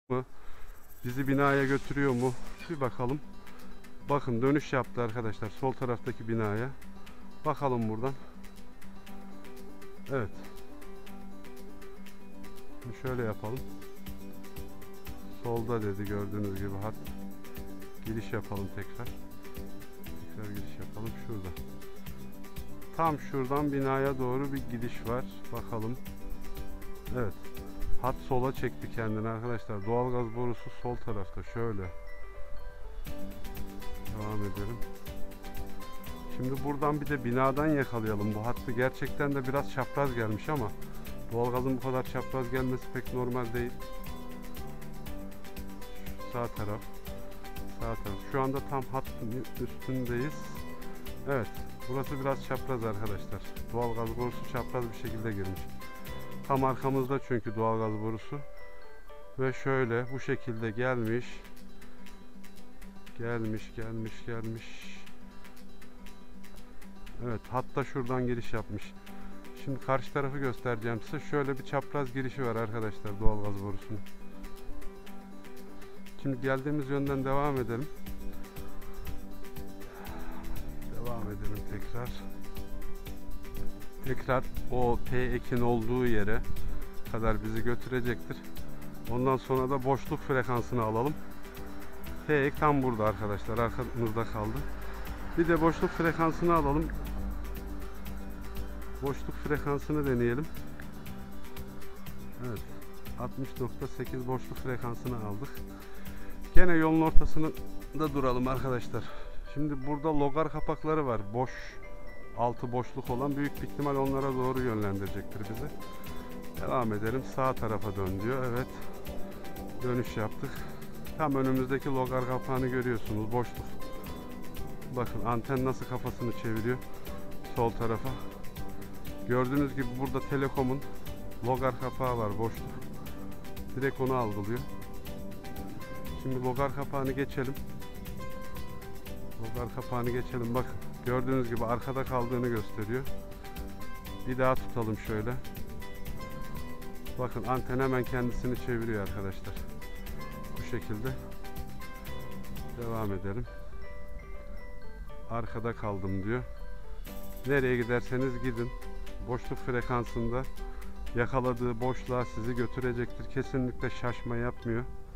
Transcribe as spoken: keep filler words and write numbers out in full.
mı? Bizi binaya götürüyor mu? Bir bakalım. Bakın dönüş yaptı arkadaşlar sol taraftaki binaya. Bakalım buradan. Evet. Şimdi şöyle yapalım. Solda dedi gördüğünüz gibi hat. Giriş yapalım tekrar. Tekrar giriş yapalım şurada. Tam şuradan binaya doğru bir gidiş var. Bakalım. Evet. Hat sola çekti kendini arkadaşlar. Doğalgaz borusu sol tarafta. Şöyle. Devam edelim. Şimdi buradan bir de binadan yakalayalım bu hattı. Gerçekten de biraz çapraz gelmiş ama doğalgazın bu kadar çapraz gelmesi pek normal değil. Sağ taraf. Sağ taraf. Şu anda tam hattın üstündeyiz. Evet. Burası biraz çapraz arkadaşlar. Doğalgaz borusu çapraz bir şekilde girmiş. Tam arkamızda çünkü doğalgaz borusu. Ve şöyle bu şekilde gelmiş. Gelmiş, gelmiş, gelmiş. Evet, hatta şuradan giriş yapmış. Şimdi karşı tarafı göstereceğim size. Şöyle bir çapraz girişi var arkadaşlar doğalgaz borusunun. Şimdi geldiğimiz yönden devam edelim. Devam edelim tekrar. Tekrar o T ekin olduğu yere kadar bizi götürecektir. Ondan sonra da boşluk frekansını alalım. T ek tam burada arkadaşlar. Arkamızda kaldı. Bir de boşluk frekansını alalım. Boşluk frekansını deneyelim. Evet. altmış nokta sekiz boşluk frekansını aldık. Gene yolun ortasında duralım arkadaşlar. Şimdi burada logar kapakları var. Boş, altı boşluk olan, büyük bir ihtimal onlara doğru yönlendirecektir bizi. Devam edelim. Sağ tarafa dön diyor. Evet. Dönüş yaptık. Tam önümüzdeki logar kapağını görüyorsunuz. Boşluk. Bakın anten nasıl kafasını çeviriyor. Sol tarafa. Gördüğünüz gibi burada Telekom'un logar kapağı var. Boşluk. Direkt onu algılıyor. Şimdi logar kapağını geçelim. Logar kapağını geçelim. Bakın. Gördüğünüz gibi arkada kaldığını gösteriyor. Bir daha tutalım şöyle. Bakın anten hemen kendisini çeviriyor arkadaşlar. Bu şekilde. Devam edelim. Arkada kaldım diyor. Nereye giderseniz gidin. Boşluk frekansında yakaladığı boşluğa sizi götürecektir. Kesinlikle şaşma yapmıyor.